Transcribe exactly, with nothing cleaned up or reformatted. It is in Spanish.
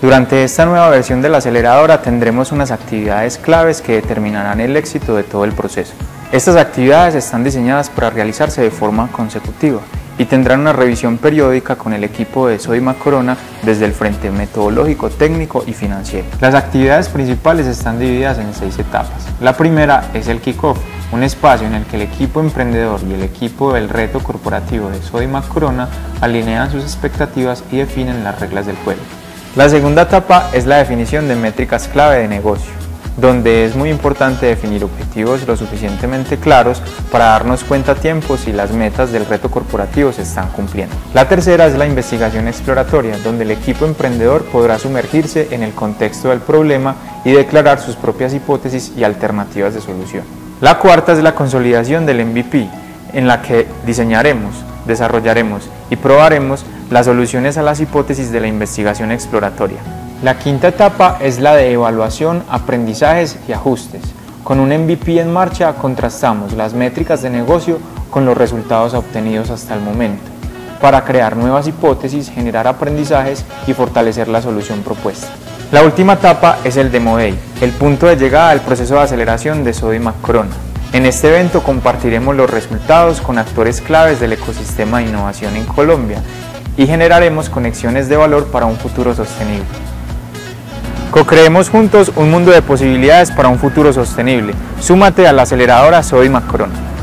Durante esta nueva versión de la aceleradora tendremos unas actividades claves que determinarán el éxito de todo el proceso. Estas actividades están diseñadas para realizarse de forma consecutiva y tendrán una revisión periódica con el equipo de Sodimac Corona desde el frente metodológico, técnico y financiero. Las actividades principales están divididas en seis etapas. La primera es el Kickoff, un espacio en el que el equipo emprendedor y el equipo del reto corporativo de Sodimac Corona alinean sus expectativas y definen las reglas del juego. La segunda etapa es la definición de métricas clave de negocio, donde es muy importante definir objetivos lo suficientemente claros para darnos cuenta a tiempo si las metas del reto corporativo se están cumpliendo. La tercera es la investigación exploratoria, donde el equipo emprendedor podrá sumergirse en el contexto del problema y declarar sus propias hipótesis y alternativas de solución. La cuarta es la consolidación del M V P, en la que diseñaremos, desarrollaremos y probaremos las soluciones a las hipótesis de la investigación exploratoria. La quinta etapa es la de evaluación, aprendizajes y ajustes. Con un M V P en marcha contrastamos las métricas de negocio con los resultados obtenidos hasta el momento, para crear nuevas hipótesis, generar aprendizajes y fortalecer la solución propuesta. La última etapa es el Demo Day, el punto de llegada del proceso de aceleración de Sodimac Corona. En este evento compartiremos los resultados con actores claves del ecosistema de innovación en Colombia y generaremos conexiones de valor para un futuro sostenible. Co-creemos juntos un mundo de posibilidades para un futuro sostenible. Súmate a la aceleradora Sodimac Corona.